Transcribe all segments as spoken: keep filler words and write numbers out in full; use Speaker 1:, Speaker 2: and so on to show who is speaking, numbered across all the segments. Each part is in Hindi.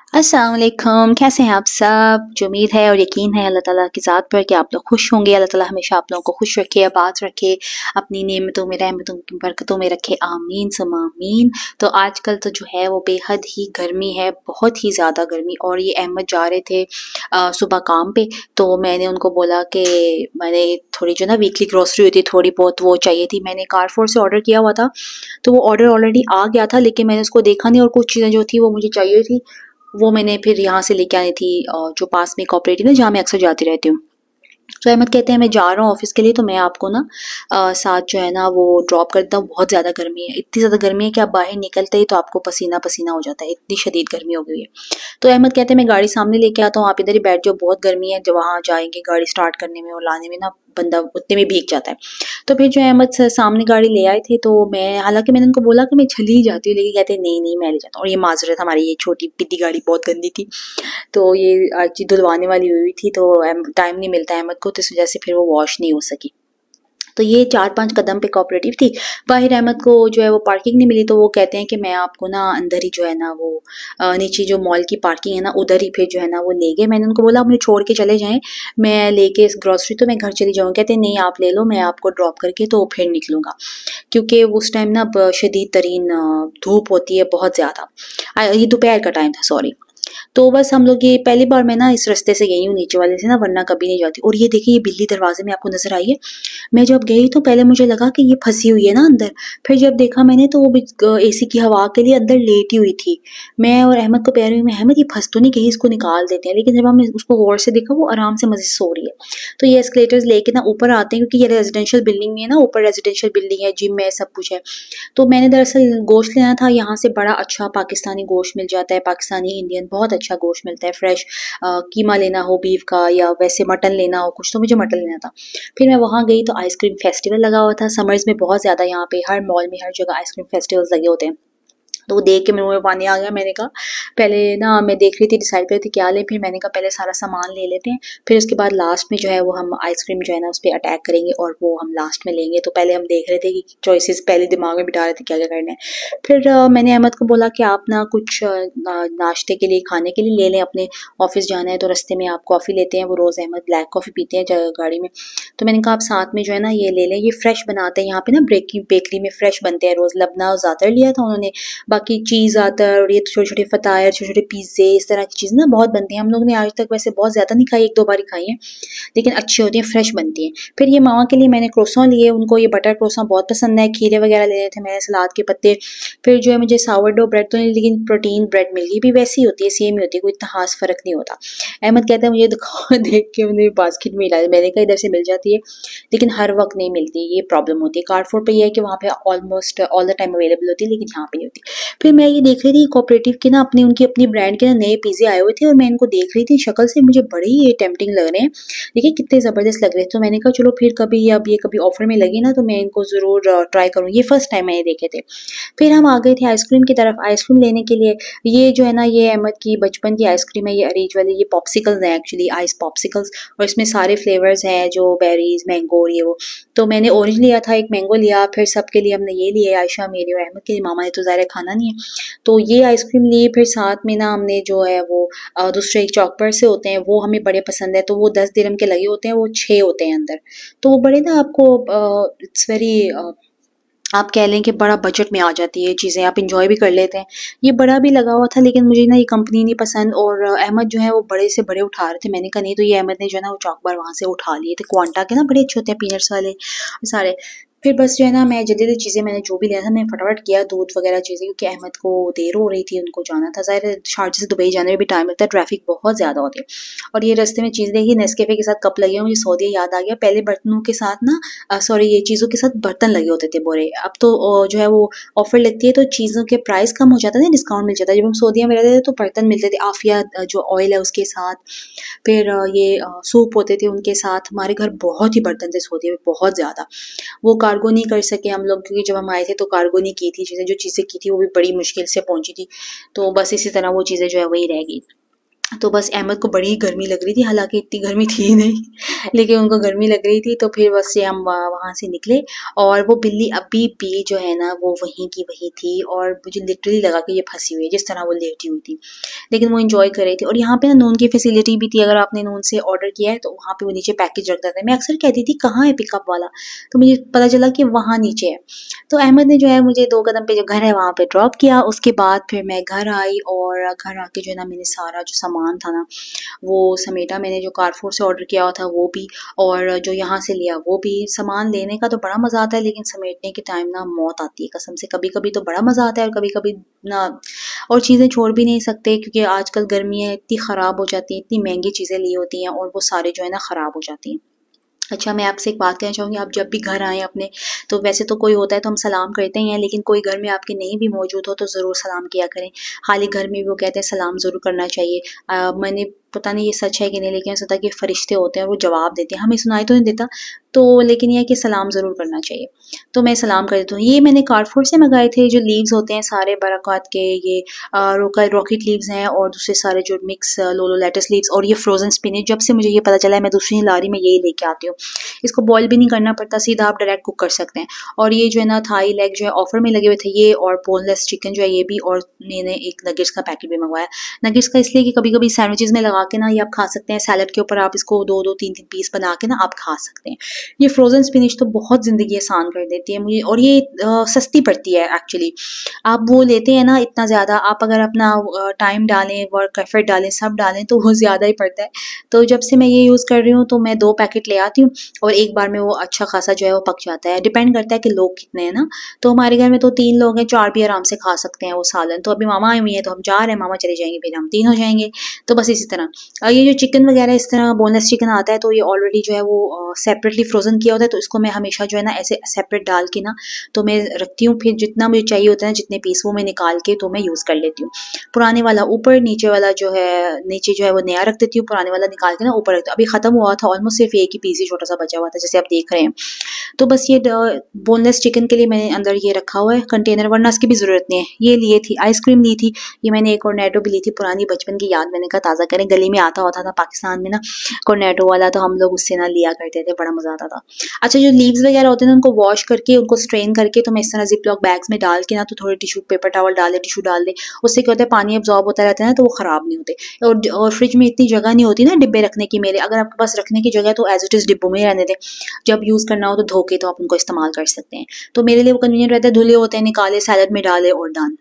Speaker 1: अस्सलाम वालेकुम, कैसे हैं आप सब? जो उम्मीद है और यकीन है अल्लाह ताला की ज़ात पर कि आप लोग खुश होंगे। अल्लाह ताला हमेशा आप लोगों को खुश रखे, आबाद रखे, अपनी नेमतों में, रहमतों की बरकतों में रखे, आमीन सुम्मा आमीन। तो आजकल तो जो है वो बेहद ही गर्मी है, बहुत ही ज़्यादा गर्मी। और ये अहमद जा रहे थे अ, सुबह काम पे, तो मैंने उनको बोला कि मैंने थोड़ी जो ना वीकली ग्रोसरी होती है, थोड़ी बहुत वो चाहिए थी। मैंने कारफोर से ऑर्डर किया हुआ था, तो वो ऑर्डर ऑलरेडी आ गया था, लेकिन मैंने उसको देखा नहीं और कुछ चीज़ें जो थी वो मुझे चाहिए थी, वो मैंने फिर यहाँ से लेके आनी थी अ, जो पास में कोऑपरेटिव है जहाँ मैं अक्सर जाती रहती हूँ। तो अहमद कहते हैं मैं जा रहा हूँ ऑफिस के लिए, तो मैं आपको ना अ, साथ जो है ना वो ड्रॉप कर देता हूँ। बहुत ज़्यादा गर्मी है, इतनी ज़्यादा गर्मी है कि आप बाहर निकलते ही तो आपको पसीना पसीना हो जाता है, इतनी शदीद गर्मी हो गई है। तो अहमद कहते हैं मैं गाड़ी सामने लेके आता हूँ, आप इधर ही बैठ जाओ, बहुत गर्मी है, जब वहाँ जाएंगे गाड़ी स्टार्ट करने में और लाने में ना बंदा उतने में भीग जाता है। तो फिर जो है अहमद सर सामने गाड़ी ले आए थे, तो मैं हालांकि मैंने उनको बोला कि मैं चली ही जाती हूँ, लेकिन कहते हैं नहीं नहीं मैं ले जाता हूँ। और ये माजरत, हमारी ये छोटी पिद्दी गाड़ी बहुत गंदी थी, तो ये आज धुलवाने वाली हुई थी, तो टाइम नहीं मिलता अहमद को, तो इस वजह से फिर वो वॉश नहीं हो सकी। तो ये चार पांच कदम पे कोऑपरेटिव थी। बाहिर अहमद को जो है वो पार्किंग नहीं मिली, तो वो कहते हैं कि मैं आपको ना अंदर ही जो है ना वो अ, नीचे जो मॉल की पार्किंग है ना उधर ही फिर जो है ना वो ले गए। मैंने उनको बोला आप मुझे छोड़ के चले जाएं, मैं लेके इस ग्रोसरी तो मैं घर चली जाऊँ। कहते हैं नहीं आप ले लो, मैं आपको ड्रॉप करके तो फिर निकलूंगा, क्योंकि उस टाइम ना शदीद तरीन धूप होती है बहुत ज़्यादा। ये दोपहर का टाइम था, सॉरी। तो बस हम लोग ये पहली बार मैं ना इस रास्ते से गई हूँ नीचे वाले से ना, वरना कभी नहीं जाती। और ये देखिए ये बिल्ली दरवाजे में आपको नजर आई है। मैं जब गई तो पहले मुझे लगा कि ये फंसी हुई है ना अंदर, फिर जब देखा मैंने तो वो एसी की हवा के लिए अंदर लेटी हुई थी। मैं और अहमद को कह रही हूँ मैं अहमद ये फंस तो नहीं गई, इसको निकाल देते हैं, लेकिन जब हमने उसको गौर से देखा वो आराम से मजे से सो रही है। तो ये एस्केलेटर्स लेके ना ऊपर आते हैं, क्योंकि ये रेजिडेंशियल बिल्डिंग में है ना, ऊपर रेजिडेंशियल बिल्डिंग है, जिम है, सब कुछ है। तो मैंने दरअसल गोश्त लेना था, यहाँ से बड़ा अच्छा पाकिस्तानी गोश्त मिल जाता है, पाकिस्तानी इंडियन बहुत अच्छा गोश्त मिलता है फ्रेश। कीमा लेना हो बीफ का या वैसे मटन लेना हो कुछ, तो मुझे मटन लेना था। फिर मैं वहाँ गई तो आइसक्रीम फेस्टिवल लगा हुआ था, समर्स में बहुत ज़्यादा यहाँ पे हर मॉल में हर जगह आइसक्रीम फेस्टिवल्स लगे होते हैं। तो वो देख के मेरे मुँह में पानी आ गया। मैंने कहा पहले ना मैं देख रही थी, डिसाइड कर रही थी क्या लें, फिर मैंने कहा पहले सारा सामान ले लेते हैं, फिर उसके बाद लास्ट में जो है वो हम आइसक्रीम जो है ना उस पर अटैक करेंगे और वो हम लास्ट में लेंगे। तो पहले हम देख रहे थे कि चॉइसेस पहले दिमाग में बिठा रहे थे क्या क्या करना है। फिर अ, मैंने अहमद को बोला कि आप ना कुछ अ, ना, नाश्ते के लिए खाने के लिए ले लें, अपने ऑफिस जाना है तो रास्ते में आप कॉफ़ी लेते हैं, वो रोज़ अहमद ब्लैक कॉफ़ी पीते हैं ज- गाड़ी में। तो मैंने कहा आप साथ में जो है ना ये ले लें, ये फ्रेश बनाते हैं यहाँ पे ना, ब्रेकी बेकरी में फ्रेश बनते हैं रोज़। लबना ज़्यादा लिया था उन्होंने, बाकी चीज़ आतर और ये छोटे छोटे फतायर, छोटे छोटे पिज़्ज़े, इस तरह की चीज़ ना बहुत बनती हैं। हम लोग ने आज तक वैसे बहुत ज़्यादा नहीं खाई, एक दो बार ही खाई है, लेकिन अच्छी होती हैं, फ्रेश बनती हैं। फिर ये मामा के लिए मैंने क्रोसॉन लिए, उनको ये बटर क्रोसॉन बहुत पसंद है, खीरे वगैरह ले रहे थे मैंने, सलाद के पत्ते। फिर जो है मुझे सावरडो ब्रेड तो नहीं, लेकिन प्रोटीन ब्रेड मिल गई, भी वैसी होती है, सेम ही होती है, कोई इतना खास फ़र्क नहीं होता। अहमद कहता है मुझे दिखाओ देख के मैंने बास्केट में हिलाया, मैंने कहा इधर से मिल जाती है, लेकिन हर वक्त नहीं मिलती, ये प्रॉब्लम होती है। कारफोर पे ये है कि वहाँ पे almost all the time available होती है, लेकिन यहाँ पे नहीं होती। फिर मैं ये देख रही थी कोऑपरेटिव के ना अपनी उनकी अपनी ब्रांड के ना नए पिज़्ज़े आए हुए थे, और मैं इनको देख रही थी, शक्ल से मुझे बड़े ही ये टेम्पटिंग लग रहे हैं, देखिए कितने ज़बरदस्त लग रहे थे। तो मैंने कहा चलो फिर कभी, अब ये कभी ऑफर में लगी ना तो मैं इनको ज़रूर ट्राई करूँ, ये फर्स्ट टाइम मैंने देखे थे। फिर हम आ गए थे आइसक्रीम की तरफ, आइसक्रीम लेने के लिए। ये जो है ना ये अहमद की बचपन की आइसक्रीम है, ये अरीज वाली, ये पॉप्सिकल्स हैं एक्चुअली, आइस पॉप्सिकल्स, और इसमें सारे फ्लेवर्स हैं जो बेरीज, मैंगो, ये वो। तो मैंने ऑरेंज लिया था, एक मैंगो लिया, फिर सबके लिए हमने ये लिए, आयशा मेरी और अहमद के लिए, मामा ने तो ज़ाहिर खाना नहीं है, तो ये आइसक्रीम ली। फिर साथ में ना हमने जो है वो अ, दूसरे एक चॉकपर से होते हैं, वो हमें बड़े पसंद है, तो वो दस दिरहम के लगे होते हैं, वो छः होते हैं अंदर। तो वो बड़े ना आपको इट्स वेरी, आप कह लें कि बड़ा बजट में आ जाती है ये चीज़ें, आप इंजॉय भी कर लेते हैं। ये बड़ा भी लगा हुआ था, लेकिन मुझे ना ये कंपनी नहीं पसंद, और अहमद जो है वो बड़े से बड़े उठा रहे थे, मैंने कहा नहीं, तो ये अहमद ने जो है ना वो चॉकबार वहाँ से उठा लिए थे, क्वांटा के ना बड़े अच्छे होते हैं, पीनट्स वाले सारे। फिर बस जो है ना मैं जल्दी जल्दी चीज़ें, मैंने जो भी लिया था मैं फटाफट किया, दूध वगैरह चीज़ें, क्योंकि अहमद को देर हो रही थी, उनको जाना था, ज़ाहिर है शारजा से दुबई जाने में भी टाइम लगता है, ट्रैफिक बहुत ज़्यादा होती है। और ये रास्ते में चीज़ देखी, नेस्कैफे के साथ कप लगे हुए, मुझे सऊदी याद आ गया, पहले बर्तनों के साथ ना सॉरी ये चीज़ों के साथ बर्तन लगे होते थे बोरे। अब तो अ, जो है वो ऑफर लगती है तो चीज़ों के प्राइस कम हो जाता है ना, डिस्काउंट मिल जाता है। जब हम सऊदीया में रहते थे तो बर्तन मिलते थे, आफिया अ, जो ऑयल है उसके साथ, फिर अ, ये अ, सूप होते थे उनके साथ। हमारे घर बहुत ही बर्तन थे सऊदीया में, बहुत ज़्यादा। वो कार्गो नहीं कर सके हम लोग, क्योंकि जब हम आए थे तो कार्गो नहीं की थी चीज़ें, जो चीज़ें की थी वो भी बड़ी मुश्किल से पहुंची थी, तो बस इसी तरह वो चीज़ें जो है वही रह गई। तो बस अहमद को बड़ी गर्मी लग रही थी, हालांकि इतनी गर्मी थी ही नहीं लेकिन उनको गर्मी लग रही थी। तो फिर बस से हम वहाँ से निकले और वो बिल्ली अभी भी जो है ना वो वहीं की वहीं थी और मुझे लिटरली लगा कि ये फंसी हुई है जिस तरह वो लेटी हुई थी, लेकिन वो इंजॉय कर रही थी। और यहाँ पे ना नून की फैसिलिटी भी थी, अगर आपने नून से ऑर्डर किया है तो वहाँ पे वो नीचे पैकेज रखता था। मैं अक्सर कहती थी कहाँ है पिकअप वाला, तो मुझे पता चला कि वहाँ नीचे है। तो अहमद ने जो है मुझे दो कदम पे जो घर है वहाँ पे ड्रॉप किया। उसके बाद फिर मैं घर आई और घर आके जो है ना मैंने सारा जो सामान था ना वो समेटा। मैंने जो कारफोर से ऑर्डर किया हुआ था वो भी, और जो यहाँ से लिया वो भी। सामान लेने का तो बड़ा मज़ा आता है लेकिन समेटने के टाइम ना मौत आती है कसम से। कभी कभी तो बड़ा मज़ा आता है और कभी कभी ना, और चीज़ें छोड़ भी नहीं सकते क्योंकि आजकल गर्मियाँ इतनी ख़राब हो जाती हैं, इतनी महंगी चीज़ें ली होती हैं और वो सारे जो है ना ख़राब हो जाती हैं। अच्छा, मैं आपसे एक बात कहना चाहूँगी, आप जब भी घर आएँ अपने, तो वैसे तो कोई होता है तो हम सलाम करते ही हैं, लेकिन कोई घर में आपके नहीं भी मौजूद हो तो ज़रूर सलाम किया करें। खाली घर में भी वो कहते हैं सलाम ज़रूर करना चाहिए। अ, मैंने पता नहीं ये सच है कि नहीं, लेकिन ऐसा होता है कि फ़रिश्ते होते हैं वो जवाब देते हैं, हमें सुनाई तो नहीं देता, तो लेकिन ये है कि सलाम ज़रूर करना चाहिए। तो मैं सलाम कर देती हूँ। ये मैंने कारफोर से मंगाए थे, जो लीव्स होते हैं सारे बरक़ात के, ये अ, रोका रॉकेट लीव्स हैं और दूसरे सारे जो मिक्स लोलो लेटस लीव्स और ये फ्रोज़न स्पिनच। जब से मुझे ये पता चला है मैं दूसरी लारी में यही लेके आती हूँ। इसको बॉयल भी नहीं करना पड़ता, सीधा आप डायरेक्ट कुक कर सकते हैं। और ये जो है ना थाई लेग जो है ऑफर में लगे हुए थे ये, और बोनलेस चिकन जो है ये भी, और मैंने एक नगेट्स का पैकेट भी मंगवाया। नगेट्स का इसलिए कि कभी कभी सैंडविचेस में लगा के ना ये आप खा सकते हैं, सैलड के ऊपर आप इसको दो दो तीन तीन पीस बना के ना आप खा सकते हैं। ये फ्रोजन स्पिनच तो बहुत ज़िंदगी आसान कर देती है मुझे, और ये आ, सस्ती पड़ती है एक्चुअली। आप वो लेते हैं ना इतना ज़्यादा, आप अगर अपना टाइम डालें, वर्क एफर्ट डालें, सब डालें तो वो ज़्यादा ही पड़ता है। तो जब से मैं ये यूज़ कर रही हूँ तो मैं दो पैकेट ले आती हूँ और एक बार में वो अच्छा खासा जो है वो पक जाता है। डिपेंड करता है कि लोग कितने हैं ना, तो हमारे घर में तो तीन लोग हैं, चार भी आराम से खा सकते हैं वो सालन। तो अभी मामा आई हुई है तो हम चार हैं, मामा चले जाएंगे फिर हम तीन हो जाएंगे। तो बस इसी तरह। और ये जो चिकन वगैरह इस तरह बोनलेस चिकन आता है तो ये ऑलरेडी जो है वो सेपरेटली फ्रोजन किया होता है, तो इसको मैं हमेशा जो है ना ऐसे सेपरेट डाल के ना तो मैं रखती हूँ। फिर जितना मुझे चाहिए होता है जितने पीस वो मैं निकाल के तो मैं यूज़ कर लेती हूँ। पुराने वाला ऊपर, नीचे वाला जो है नीचे जो है वो नया रख देती हूँ, पुराने वाला निकाल के ना ऊपर रखती हूँ। अभी ख़त्म हुआ था ऑलमोस्ट, सिर्फ एक ही पीस ही छोटा सा बचा हुआ था जैसे आप देख रहे हैं। तो बस ये बोनलेस चिकन के लिए मैंने अंदर ये रखा हुआ है कंटेनर, वरना इसकी भी ज़रूरत नहीं है। ये लिए थी आइसक्रीम ली थी, ये मैंने एक कॉर्नेटो भी ली थी, पुरानी बचपन की याद मैंने कहा ताज़ा करें। गली में आता होता था पाकिस्तान में ना कॉर्नेटो वाला, तो हम लोग उससे ना लिया करते थे, बड़ा मज़ा आता था। अच्छा, जो लीव्स वगैरह होते हैं उनको वॉश करके उनको स्ट्रेन करके तो मैं इस तरह जिप लॉक बैग्स में डाल के ना तो थोड़े टिशू पेपर टॉवल डाल दे, टिशू डाल दे, उससे क्या होता है पानी अब्जॉर्ब होता रहता है ना तो वो ख़राब नहीं होते। और, और फ्रिज में इतनी जगह नहीं होती ना डिब्बे रखने की मेरे, अगर आपके पास रखने की जगह है तो एज इट इज़ डिब्बों में ही रहने दें, जब यूज़ करना हो तो धो के तो आप उनको इस्तेमाल कर सकते हैं। तो मेरे लिए वो कन्वीनियंट रहता है, धुले होते हैं, निकाले सैलड में डाले और डन।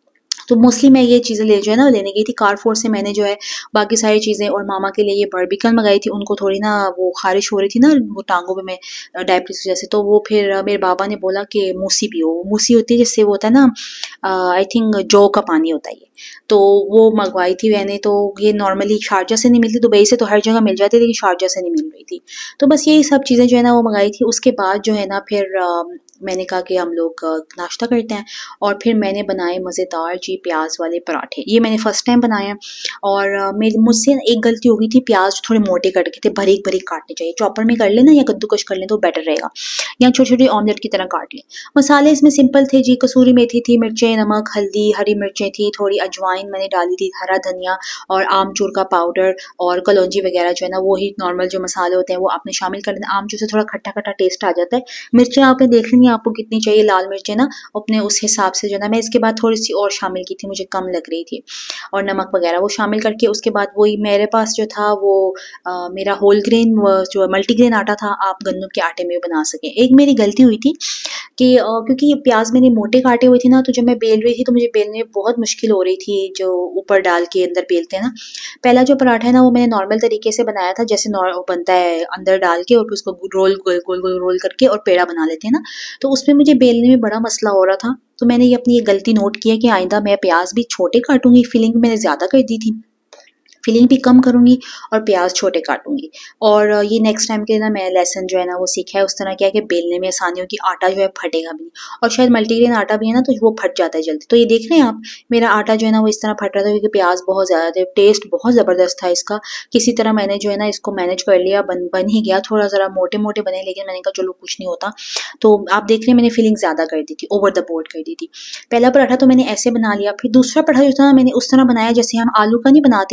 Speaker 1: तो मोस्टली मैं ये चीज़ें ले जो है ना लेने गई थी कारफोर से। मैंने जो है बाकी सारी चीज़ें, और मामा के लिए ये बारबिकन मंगाई थी, उनको थोड़ी ना वो खारिश हो रही थी ना वो टांगों पे में डायबिटीज की वजह से, तो वो फिर मेरे बाबा ने बोला कि मूसी पियो। मूसी होती है जिससे वो होता है ना आई थिंक जौ का पानी होता है ये, तो वो मंगवाई थी मैंने। तो ये नॉर्मली शारजा से नहीं मिलती, दुबई से तो हर जगह मिल जाती है लेकिन शारजा से नहीं मिल रही थी। तो बस यही सब चीज़ें जो है ना वो मंगाई थी। उसके बाद जो है ना फिर आ, मैंने कहा कि हम लोग नाश्ता करते हैं, और फिर मैंने बनाए मज़ेदार जी प्याज वाले पराठे। ये मैंने फ़र्स्ट टाइम बनाए हैं, और मेरी मुझसे एक गलती हो गई थी, प्याज थोड़े मोटे कट के थे, बारीक बारीक काटने चाहिए। चॉपर में कर लेना या कद्दूकश कर लें तो बेटर रहेगा, या छोटी छोटी ऑमलेट की तरह काट लें। मसाले इसमें सिंपल थे जी, कसूरी मेथी थी, मिर्चें, नमक, हल्दी, हरी मिर्चें थी, थोड़ी अजवाइन मैंने डाली थी, हरा धनिया और आमचूर का पाउडर और कलौंजी वगैरह जो है ना वही नॉर्मल जो मसाले होते हैं वो आपने शामिल कर देना। आमचूर से थोड़ा खट्टा खट्टा टेस्ट आ जाता है। मिर्चें आपने देख लेंगी आपको कितनी चाहिए, लाल मिर्चें ना अपने उस हिसाब से जो है ना। मैं इसके बाद थोड़ी सी और शामिल की थी, मुझे कम लग रही थी, और नमक वगैरह वो शामिल करके उसके बाद वही मेरे पास जो था वो आ, मेरा होल ग्रेन जो मल्टीग्रेन आटा था, आप गंदम के आटे में बना सकें। एक मेरी गलती हुई थी कि क्योंकि ये प्याज मैंने मोटे काटे हुए थे ना, तो जब मैं बेल रही थी तो मुझे बेलने में बहुत मुश्किल हो रही थी, जो ऊपर डाल के अंदर बेलते हैं ना। पहला जो पराठा है ना वो मैंने नॉर्मल तरीके से बनाया था, जैसे बनता है अंदर डाल के और फिर उसको रोल गोल गोल गोल रोल करके और पेड़ा बना लेते हैं ना, तो उसमें मुझे बेलने में बड़ा मसला हो रहा था। तो मैंने ये अपनी ये गलती नोट किया कि आइंदा मैं प्याज भी छोटे काटूंगी, फिलिंग मैंने ज़्यादा कर दी थी, फिलिंग भी कम करूँगी और प्याज छोटे काटूंगी। और ये नेक्स्ट टाइम के ना मैं लेसन जो है ना वो सीखा है उस तरह क्या है कि बेलने में आसानी हो कि आटा जो है फटेगा भी नहीं, और शायद मल्टीग्रेन आटा भी है ना तो वो फट जाता है जल्दी। तो ये देख रहे हैं आप, मेरा आटा जो है ना वो इस तरह फट रहा था क्योंकि प्याज बहुत ज़्यादा थे, टेस्ट बहुत ज़बरदस्त था इसका। किसी तरह मैंने जो है ना इसको मैनेज कर लिया, बन बन ही गया, थोड़ा ज़रा मोटे मोटे बने, लेकिन मैंने कहा चलो कुछ नहीं होता। तो आप देख रहे हैं मैंने फिलिंग ज़्यादा कर दी थी, ओवर द बोर्ड कर दी थी। पहला पराठा तो मैंने ऐसे बना लिया, फिर दूसरा पराठा जो था मैंने उस तरह बनाया जैसे हम आलू का नहीं बनाते, एक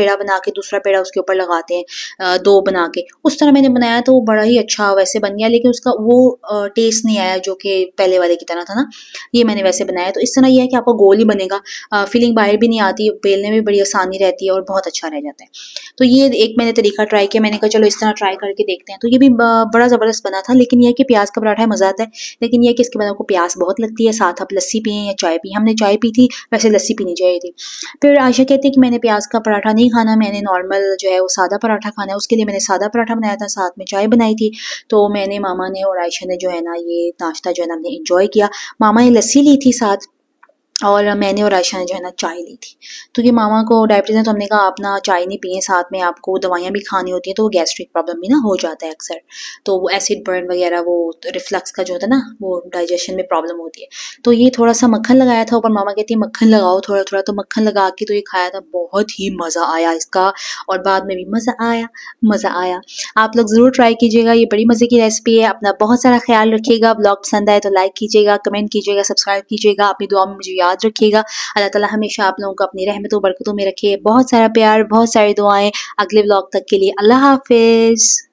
Speaker 1: पेड़ा बना के दूसरा पेड़ा उसके ऊपर लगाते हैं दो बना के, उस तरह मैंने बनाया तो वो बड़ा ही अच्छा वैसे बन गया, लेकिन उसका वो टेस्ट नहीं आया जो कि पहले वाले की तरह था ना। ये मैंने वैसे बनाया। तो इस तरह यह है कि आपका गोल ही बनेगा, फीलिंग बाहर भी नहीं आती, बेलने में बड़ी आसानी रहती है और बहुत अच्छा रह जाता है। तो ये एक मैंने तरीका ट्राई किया, मैंने कहा चलो इस तरह ट्राई करके देखते हैं। तो ये भी बड़ा ज़बरदस्त बना था, लेकिन यह कि प्याज का पराठा मज़ा आता है, लेकिन यह कि इसके बाद आपको प्याज बहुत लगती है। साथ आप लस्सी पिए या चाय पिए, हमने चाय पी थी, वैसे लस्सी पीनी चाहिए थी। फिर आयशा कहती है कि मैंने प्याज का पराठा नहीं खाना, मैंने नॉर्मल जो है वो सादा पराठा खाना है। उसके लिए मैंने सादा पराठा बनाया था, साथ में चाय बनाई थी। तो मैंने, मामा ने और आयशा ने जो है ना ये नाश्ता जो है ना हमने इंजॉय किया। मामा ने लस्सी ली थी साथ, और मैंने और आयशा ने जो है ना चाय ली थी। तो ये मामा को डायबिटीज़ है, तो हमने कहा आप ना चाय नहीं पिए, साथ में आपको दवाइयाँ भी खानी होती है, तो वो गैस्ट्रिक प्रॉब्लम भी ना हो जाता है अक्सर, तो वो एसिड बर्न वगैरह, वो रिफ्लक्स का जो होता है ना, वो डाइजेशन में प्रॉब्लम होती है। तो ये थोड़ा सा मक्खन लगाया था ऊपर, मामा कहती है मक्खन लगाओ थोड़ा थोड़ा, तो मक्खन लगा के तो ये खाया था, बहुत ही मज़ा आया इसका, और बाद में भी मज़ा आया, मज़ा आया। आप लोग ज़रूर ट्राई कीजिएगा, ये बड़ी मज़े की रेसिपी है। अपना बहुत सारा ख्याल रखिएगा, ब्लॉग पसंद आए तो लाइक कीजिएगा, कमेंट कीजिएगा, सब्सक्राइब कीजिएगा, अपनी दुआ में मुझे याद रखिएगा। अल्लाह ताला हमेशा आप लोगों को अपनी रहमतों बरकतों में रखे। बहुत सारा प्यार, बहुत सारी दुआएं। अगले व्लॉग तक के लिए अल्लाह हाफिज़।